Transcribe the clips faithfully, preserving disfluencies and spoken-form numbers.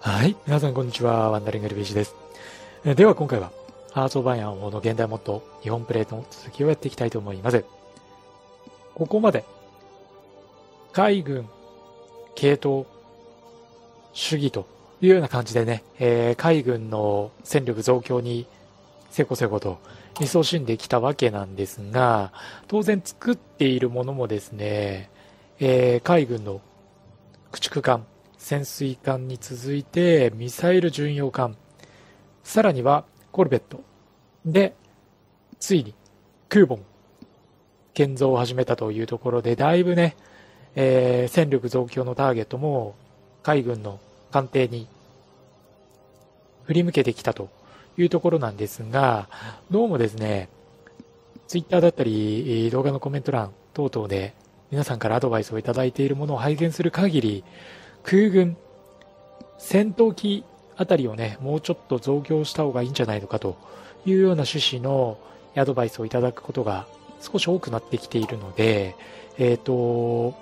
はい。皆さん、こんにちは。ワンダリングルビーチです。えでは、今回は、ハーツ・オブ・アイアンの現代モッド、日本プレイの続きをやっていきたいと思います。ここまで、海軍、系統、主義というような感じでね、えー、海軍の戦力増強にせこせこと勤しんできたわけなんですが、当然作っているものもですね、えー、海軍の駆逐艦、潜水艦に続いてミサイル巡洋艦、さらにはコルベットで、ついに空母も建造を始めたというところで、だいぶね、えー、戦力増強のターゲットも海軍の艦艇に振り向けてきたというところなんですが、どうもですね、ツイッターだったり動画のコメント欄等々で皆さんからアドバイスをいただいているものを拝見する限り、空軍、戦闘機あたりをね、もうちょっと増強した方がいいんじゃないのかというような趣旨のアドバイスをいただくことが少し多くなってきているので、えっと、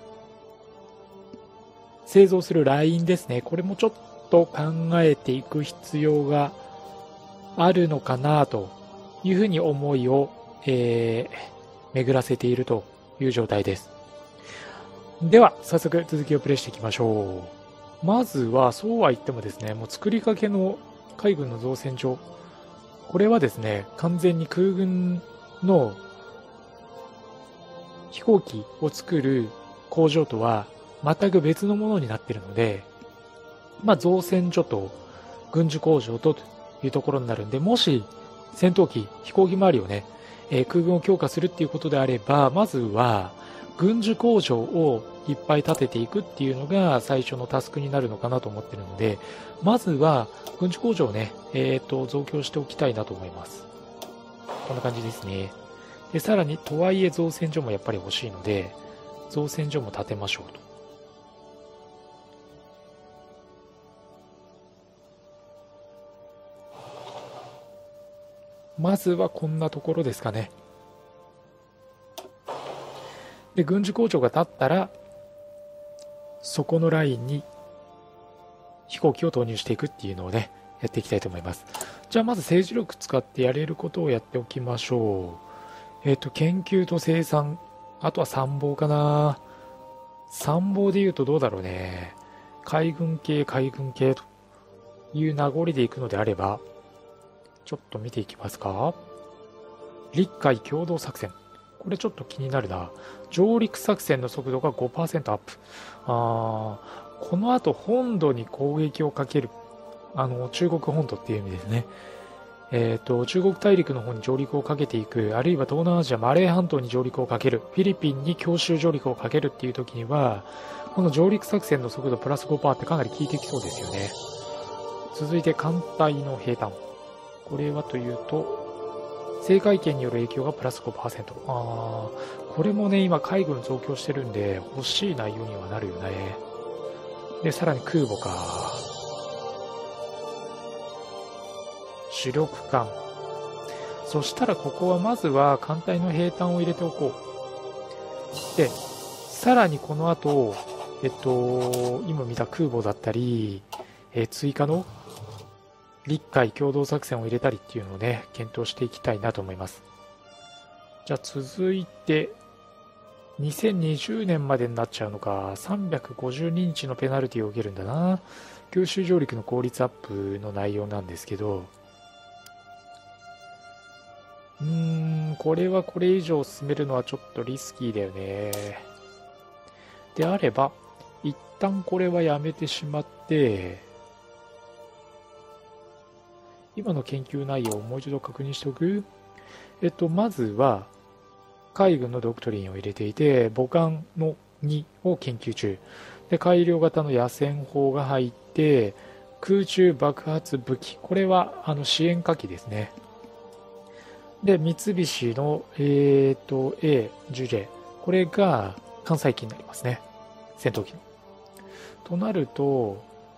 製造するラインですね、これもちょっと考えていく必要があるのかなというふうに思いを、えー、巡らせているという状態です。では、早速続きをプレイしていきましょう。まずは、そうは言ってもですね、もう作りかけの海軍の造船所。これはですね、完全に空軍の飛行機を作る工場とは全く別のものになっているので、まあ、造船所と軍需工場とというところになるんで、もし戦闘機、飛行機周りをね、えー、空軍を強化するっていうことであれば、まずは軍需工場をいっぱい建てていくっていうのが最初のタスクになるのかなと思ってるので、まずは軍需工場をね、えっと、増強しておきたいなと思います。こんな感じですね。で、さらに、とはいえ造船所もやっぱり欲しいので、造船所も建てましょうと。まずはこんなところですかね。で、軍需工場が建ったら、そこのラインに飛行機を投入していくっていうのをね、やっていきたいと思います。じゃあまず政治力使ってやれることをやっておきましょう。えっと、研究と生産、あとは参謀かな。参謀で言うとどうだろうね。海軍系、海軍系という名残でいくのであれば、ちょっと見ていきますか。陸海共同作戦。これちょっと気になるな。上陸作戦の速度が ごパーセント アップ。あー、この後本土に攻撃をかける。あの、中国本土っていう意味ですね。えっと、中国大陸の方に上陸をかけていく、あるいは東南アジア、マレー半島に上陸をかける、フィリピンに強襲上陸をかけるっていう時には、この上陸作戦の速度プラス ごパーセント ってかなり効いてきそうですよね。続いて艦隊の兵站。これはというと、制海権による影響がプラス ごパーセント。あー、これもね、今海軍増強してるんで、欲しい内容にはなるよね。で、さらに空母か。主力艦。そしたらここはまずは艦隊の兵站を入れておこう。で、さらにこの後、えっと、今見た空母だったり、えー、追加の陸海共同作戦を入れたりっていうのをね、検討していきたいなと思います。じゃあ続いて、にせんにじゅうねんまでになっちゃうのか、さんびゃくごじゅうににちのペナルティを受けるんだな。九州上陸の効率アップの内容なんですけど、うーん、これはこれ以上進めるのはちょっとリスキーだよね。であれば、一旦これはやめてしまって、今の研究内容をもう一度確認しておく。えっと、まずは、海軍のドクトリンを入れていて、母艦のにを研究中。で、改良型の野戦砲が入って、空中爆発武器。これは、あの、支援火器ですね。で、三菱の、えっと、エーじゅうジェー。これが、艦載機になりますね。戦闘機の。となると、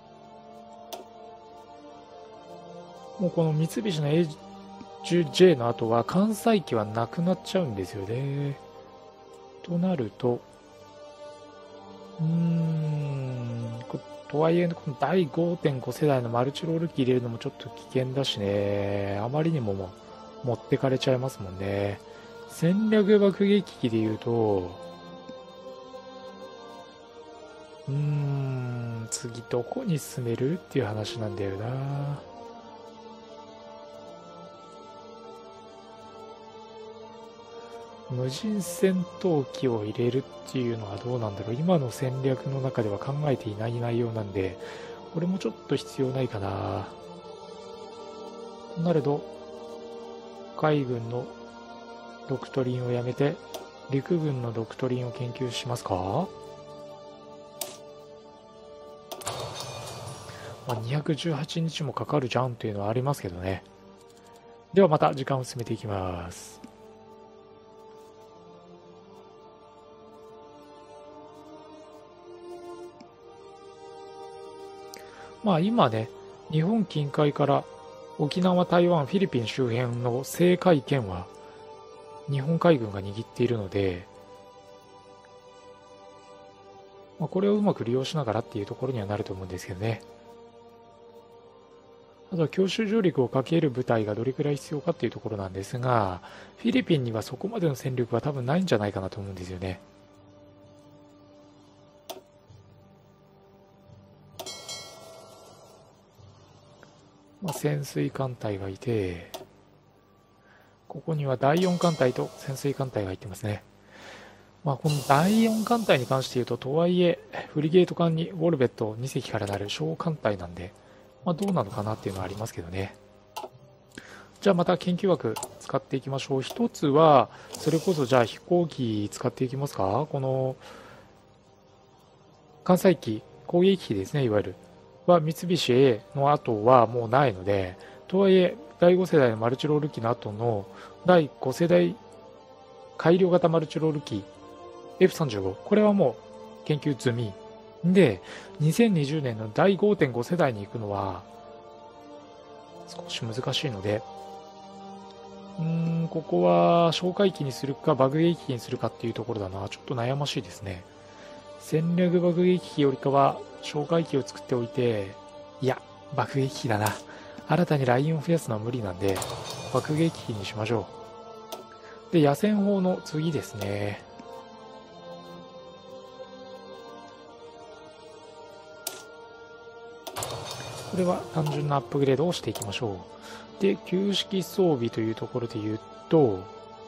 もうこの三菱の エーじゅうジェー の後は艦載機はなくなっちゃうんですよね。となると、うーん、ととはいえ、このだい ごてんご 世代のマルチロール機入れるのもちょっと危険だしね。あまりにももう持ってかれちゃいますもんね。戦略爆撃機で言うと、うーん、次どこに進めるっていう話なんだよな。無人戦闘機を入れるっていうのはどうなんだろう。今の戦略の中では考えていない内容なんで、これもちょっと必要ないかな。となると、海軍のドクトリンをやめて、陸軍のドクトリンを研究しますか。まあ、にひゃくじゅうはちにちもかかるじゃんというのはありますけどね。ではまた時間を進めていきます。まあ今ね、日本近海から沖縄、台湾、フィリピン周辺の制海権は日本海軍が握っているので、まあ、これをうまく利用しながらっていうところにはなると思うんですけどね。あとは強襲上陸をかける部隊がどれくらい必要かっていうところなんですが、フィリピンにはそこまでの戦力は多分ないんじゃないかなと思うんですよね。まあ、潜水艦隊がいて、ここにはだいよん艦隊と潜水艦隊が入ってますね。まあ、このだいよん艦隊に関して言うと、とはいえ、フリゲート艦にウォルベットに隻からなる小艦隊なんで、まあ、どうなのかなっていうのはありますけどね。じゃあまた研究枠使っていきましょう。一つは、それこそじゃあ飛行機使っていきますか。この、艦載機、攻撃機ですね、いわゆる。は三菱 A の後はもうないので、とはいえだいご世代のマルチロール機の後のだいご世代改良型マルチロール機 エフさんじゅうご、これはもう研究済みで、にせんにじゅうねんのだい ごてんご 世代に行くのは少し難しいので、うーんここは哨戒機にするか爆撃機にするかっていうところだな。ちょっと悩ましいですね。戦略爆撃機よりかは哨戒機を作っておいて、いや爆撃機だな。新たにラインを増やすのは無理なんで爆撃機にしましょう。で、野戦砲の次ですね。これは単純なアップグレードをしていきましょう。で、旧式装備というところで言うと、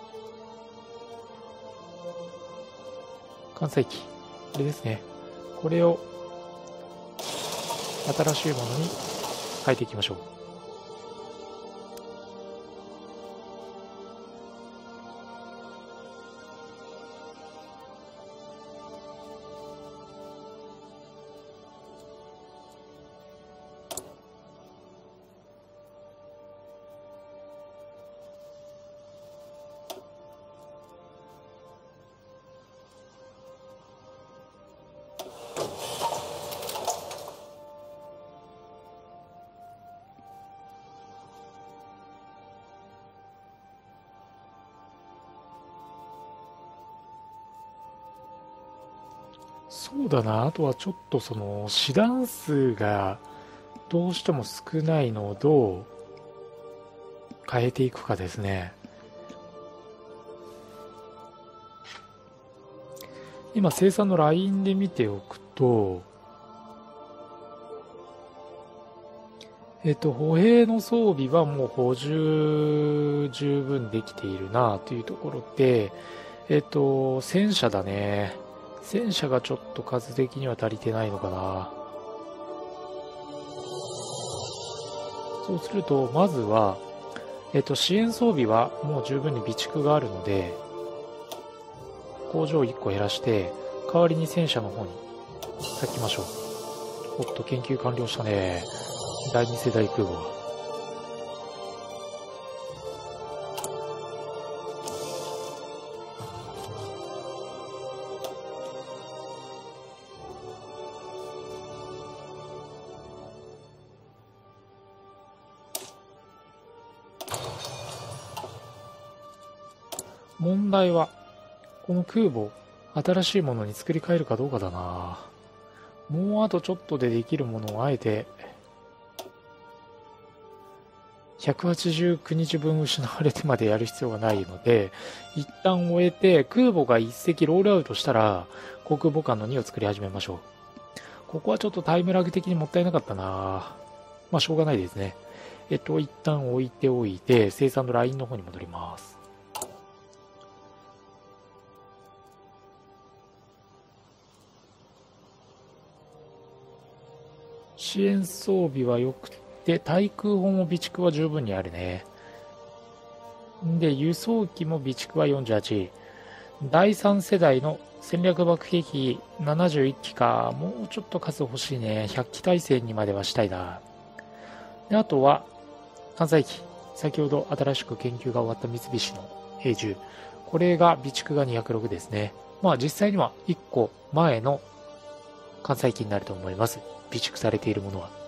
艦載機、これですね。これを新しいものに変えていきましょう。そうだな。あとはちょっとその師団数がどうしても少ないのをどう変えていくかですね。今生産のラインで見ておくと、えっと歩兵の装備はもう補充十分できているなというところで、えっと戦車だね。戦車がちょっと数的には足りてないのかな。そうするとまずは、えっと、支援装備はもう十分に備蓄があるので工場をいっこ減らして代わりに戦車の方に割きましょう。おっと研究完了したね。だいに世代空母は問題はこの空母新しいものに作り変えるかどうかだな。 もうあとちょっとでできるものをあえてひゃくはちじゅうきゅうにちぶん失われてまでやる必要がないので、一旦終えて空母がいっせきロールアウトしたら航空母艦のにを作り始めましょう。ここはちょっとタイムラグ的にもったいなかったな。まあしょうがないですね。えっと一旦置いておいて生産のラインの方に戻ります。支援装備は良くて、対空砲も備蓄は十分にあるね。で、輸送機も備蓄はよんじゅうはち。だいさん世代の戦略爆撃機ななじゅういっきか。もうちょっと数欲しいね。ひゃっき体制にまではしたいな。で、あとは、艦載機。先ほど新しく研究が終わった三菱の兵じゅう。これが備蓄がにひゃくろくですね。まあ実際にはいっこまえの艦載機になると思います。備蓄されているものは。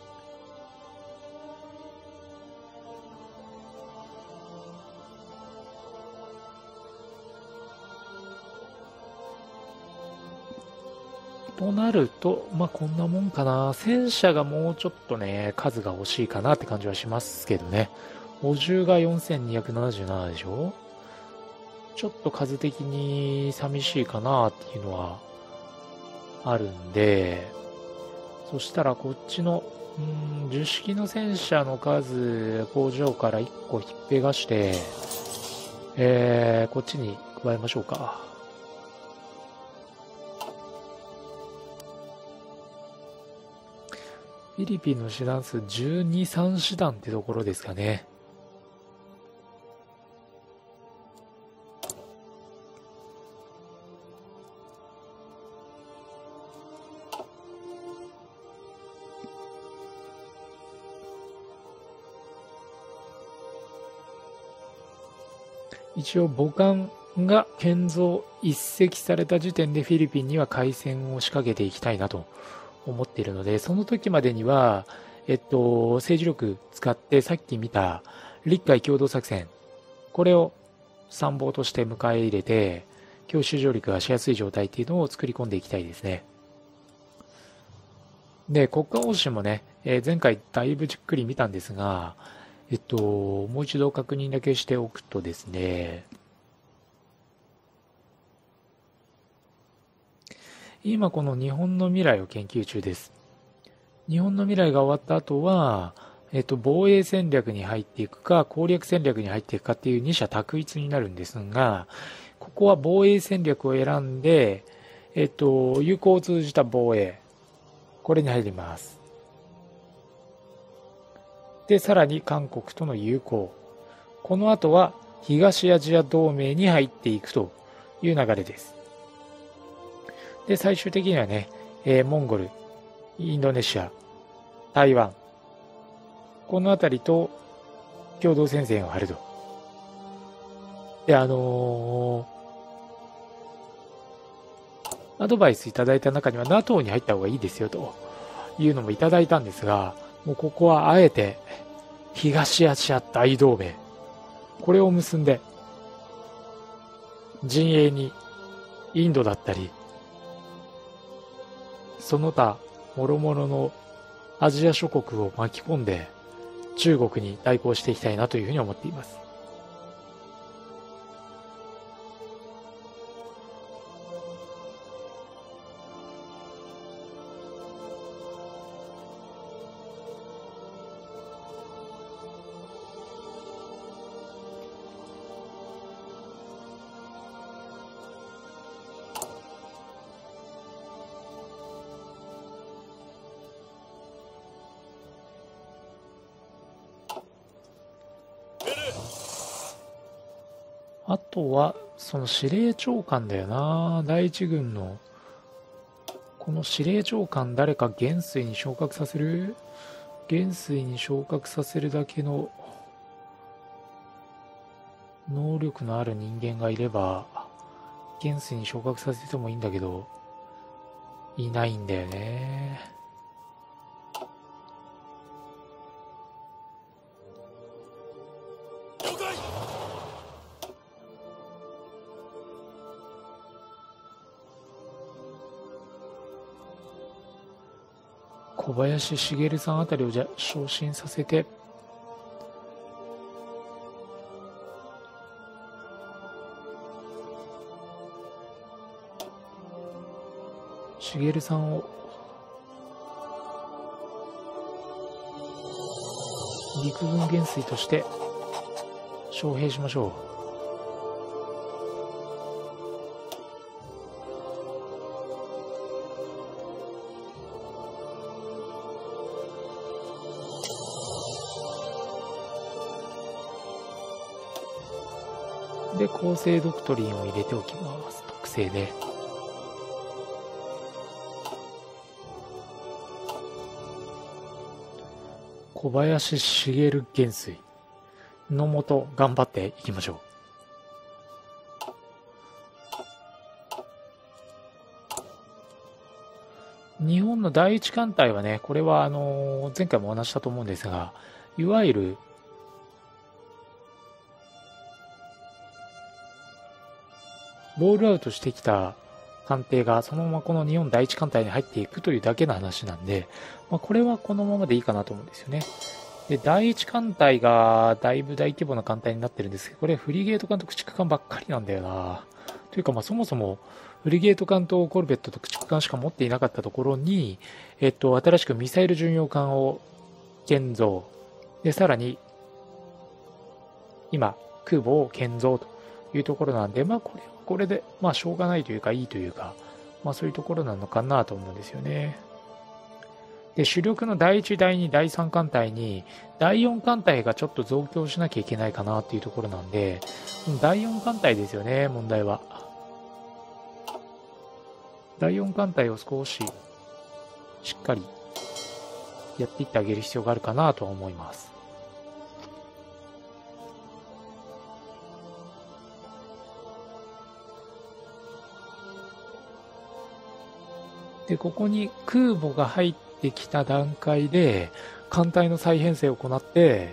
となると、まあこんなもんかな。戦車がもうちょっとね、数が欲しいかなって感じはしますけどね。補充がよんせんにひゃくななじゅうななでしょ。ちょっと数的に寂しいかなっていうのはあるんで、そしたらこっちの、うん、樹式の戦車の数、工場からいっこひっぺがして、えー、こっちに加えましょうか。フィリピンの師団数じゅうに、さん師団ってところですかね。一応母艦が建造一隻された時点でフィリピンには海戦を仕掛けていきたいなと思っているので、その時までには、えっと、政治力使ってさっき見た陸海共同作戦、これを参謀として迎え入れて、強襲上陸がしやすい状態っていうのを作り込んでいきたいですね。で、国家方針もね、えー前回だいぶじっくり見たんですが、えっと、もう一度確認だけしておくとですね、今この日本の未来を研究中です。日本の未来が終わった後は、えっと、防衛戦略に入っていくか、攻略戦略に入っていくかっていう二者択一になるんですが、ここは防衛戦略を選んで、えっと、友好を通じた防衛、これに入ります。で、さらに韓国との友好。この後は東アジア同盟に入っていくという流れです。で、最終的にはね、えーモンゴル、インドネシア、台湾、この辺りと共同戦線を張ると。で、あのーアドバイスいただいた中には ナトー に入った方がいいですよというのもいただいたんですが、もうここはあえて東アジア大同盟、これを結んで陣営にインドだったりその他諸々のアジア諸国を巻き込んで中国に対抗していきたいなというふうに思っています。あとは、その司令長官だよな。第一軍の。この司令長官誰か元帥に昇格させる？元帥に昇格させるだけの能力のある人間がいれば、元帥に昇格させてもいいんだけど、いないんだよね。 小林茂さんあたりをじゃ昇進させて、茂さんを陸軍元帥として招聘しましょう。で、構成ドクトリンを入れておきます。特性で。小林茂元帥のもと頑張っていきましょう。日本の第一艦隊はね、これはあの前回もお話したと思うんですが、いわゆるロールアウトしてきた艦艇がそのままこの日本第一艦隊に入っていくというだけの話なんで、まあ、これはこのままでいいかなと思うんですよね。で、第一艦隊がだいぶ大規模な艦隊になってるんですけど、これフリゲート艦と駆逐艦ばっかりなんだよな。というかまあそもそもフリゲート艦とコルベットと駆逐艦しか持っていなかったところに、えっと、新しくミサイル巡洋艦を建造。で、さらに、今、空母を建造というところなんで、まあこれはこれで、まあしょうがないというかいいというか、まあそういうところなのかなと思うんですよね。で、主力のだいいち、だいに、だいさん艦隊に、だいよん艦隊がちょっと増強しなきゃいけないかなっていうところなんで、だいよん艦隊ですよね、問題は。だいよん艦隊を少し、しっかり、やっていってあげる必要があるかなとは思います。で、ここに空母が入ってきた段階で、艦隊の再編成を行って、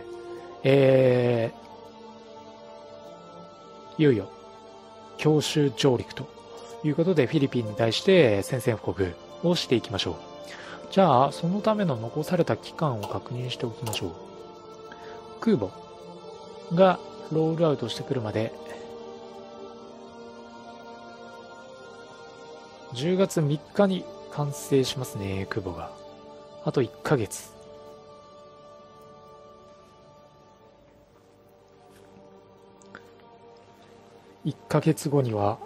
えー、いよいよ、強襲上陸ということで、フィリピンに対して宣戦布告をしていきましょう。じゃあ、そのための残された期間を確認しておきましょう。空母がロールアウトしてくるまで、じゅうがつみっかに完成しますね、空母が。あといっかげつ。いっかげつごには、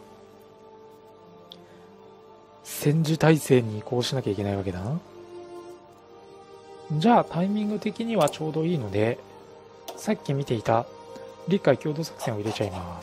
戦時体制に移行しなきゃいけないわけだな。じゃあ、タイミング的にはちょうどいいので、さっき見ていた陸海共同作戦を入れちゃいます。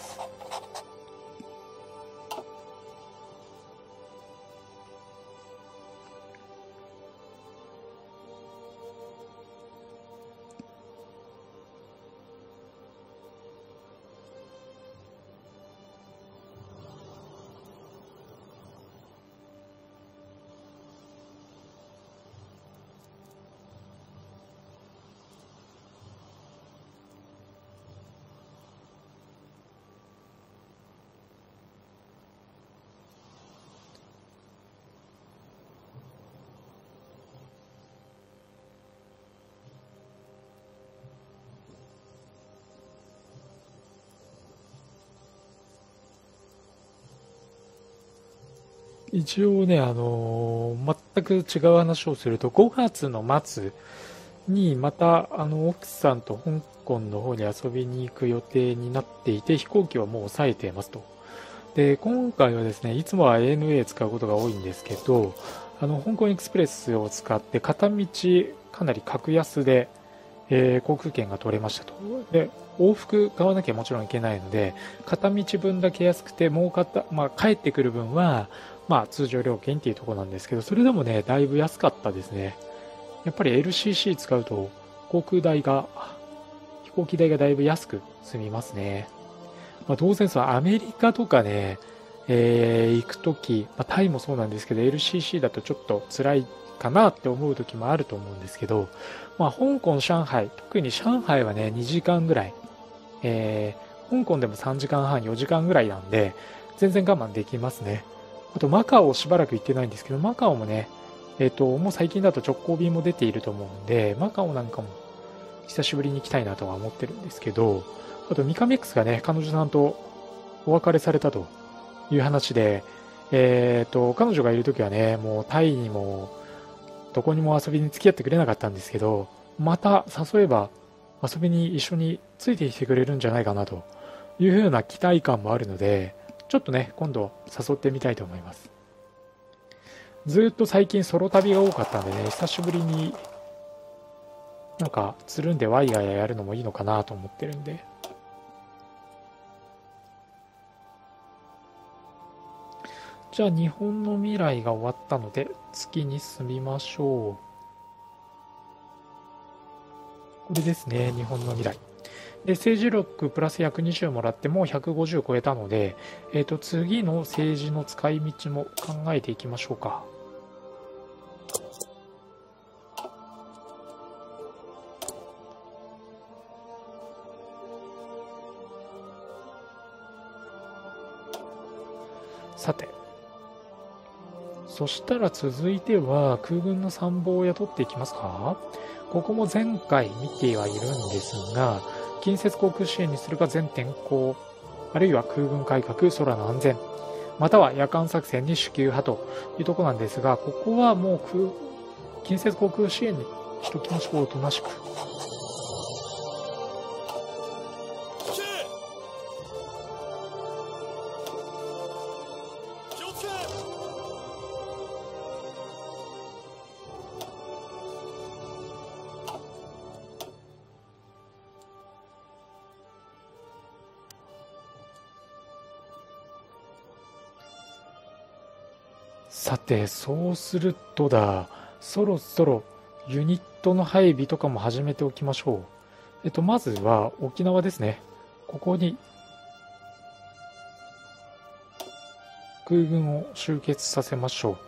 一応ね、あのー、全く違う話をすると、ごがつの末にまた、あの、奥さんと香港の方に遊びに行く予定になっていて、飛行機はもう抑えていますと。で、今回はですね、いつもは エーエヌエー 使うことが多いんですけど、あの、香港エクスプレスを使って、片道かなり格安で、えー、航空券が取れましたと。で、往復買わなきゃもちろんいけないので、片道分だけ安くて、もう片、まあ、帰ってくる分は、まあ、通常料金っていうところなんですけど、それでもね、だいぶ安かったですね。やっぱり エルシーシー 使うと、航空代が、飛行機代がだいぶ安く済みますね。まあ、当然そのアメリカとかね、えー、行くとき、まあ、タイもそうなんですけど、エルシーシー だとちょっと辛いかなって思うときもあると思うんですけど、まあ、香港、上海、特に上海はね、にじかんぐらい、えー、香港でもさんじかんはん、よじかんぐらいなんで、全然我慢できますね。あと、マカオしばらく行ってないんですけど、マカオもね、 えっと、もう最近だと直行便も出ていると思うんで、マカオなんかも久しぶりに行きたいなとは思ってるんですけど、あとミカミックスがね、彼女さんとお別れされたという話で、えっと、彼女がいる時はね、もうタイにもどこにも遊びに付き合ってくれなかったんですけど、また誘えば遊びに一緒についてきてくれるんじゃないかなというふうな期待感もあるので、ちょっとね、今度誘ってみたいと思います。ずーっと最近ソロ旅が多かったんでね、久しぶりになんかつるんでワイガヤやるのもいいのかなと思ってるんで。じゃあ日本の未来が終わったので月に進みましょう。これですね、日本の未来。で、政治力プラスひゃくにじゅうもらってもうひゃくごじゅう超えたので、えっと、次の政治の使い道も考えていきましょうか。さて。そしたら続いては空軍の参謀を雇っていきますか。ここも前回見てはいるんですが、近接航空支援にするか全天候、あるいは空軍改革、空の安全、または夜間作戦に主給派というところなんですが、ここはもう空近接航空支援にしときましょう。おとなしく。さて、そうするとだ、そろそろユニットの配備とかも始めておきましょう。えっと、まずは沖縄ですね。ここに空軍を集結させましょう。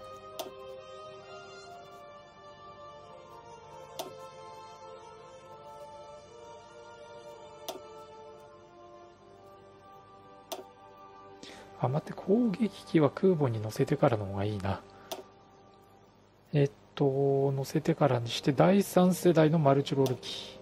あ、待って、攻撃機は空母に乗せてからの方がいいな。えっと、乗せてからにしてだいさん世代のマルチロール機。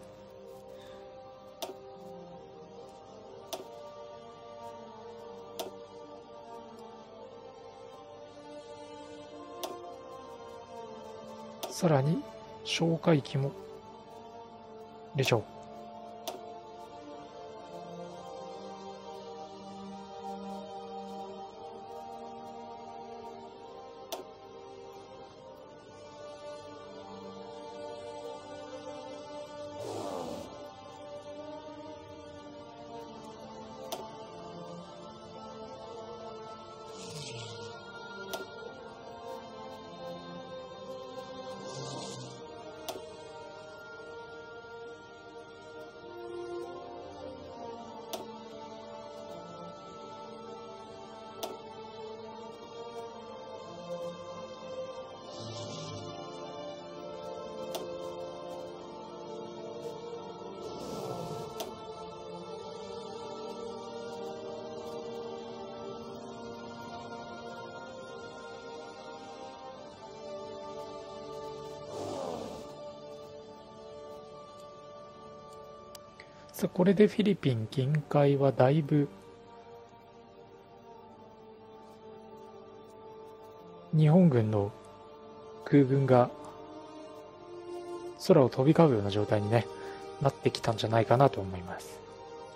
さらに、哨戒機も、でしょう。さあ、これでフィリピン近海はだいぶ日本軍の空軍が空を飛び交うような状態に、ね、なってきたんじゃないかなと思います。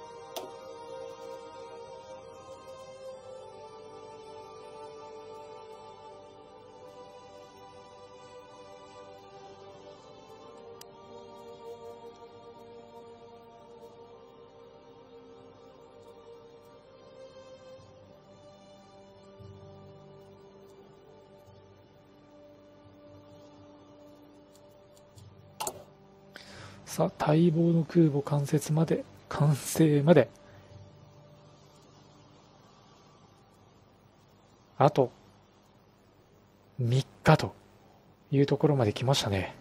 さあ、待望の空母完成まで、完成まで、あとみっかというところまで来ましたね。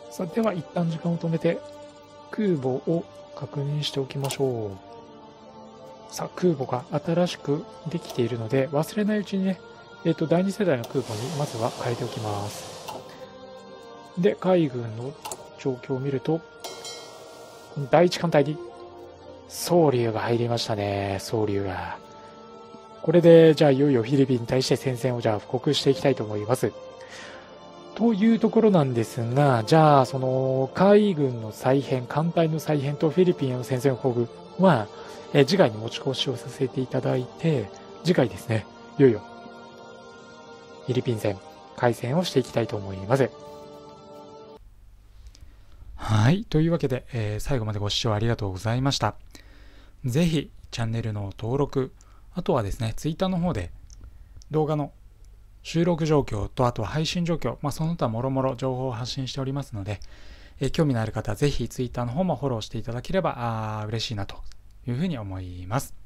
さあ、では一旦時間を止めて空母を確認しておきましょう。さあ、空母が新しくできているので、忘れないうちにね、えっと、だいに世代の空母にまずは変えておきます。で、海軍の状況を見ると、だいいち艦隊に蒼龍が入りましたね。蒼龍が。これで、じゃあいよいよフィリピンに対して戦線をじゃあ布告していきたいと思います。というところなんですが、じゃあ、その、海軍の再編、艦隊の再編とフィリピンへの戦線布告は、え次回に持ち越しをさせていただいて、次回ですね、いよいよ、フィリピン戦、開戦をしていきたいと思います。はい。というわけで、えー、最後までご視聴ありがとうございました。ぜひ、チャンネルの登録、あとはですね、ツイッターの方で動画の収録状況と、あとは配信状況、まあ、その他もろもろ情報を発信しておりますので、えー、興味のある方はぜひツイッターの方もフォローしていただければあ嬉しいなというふうに思います。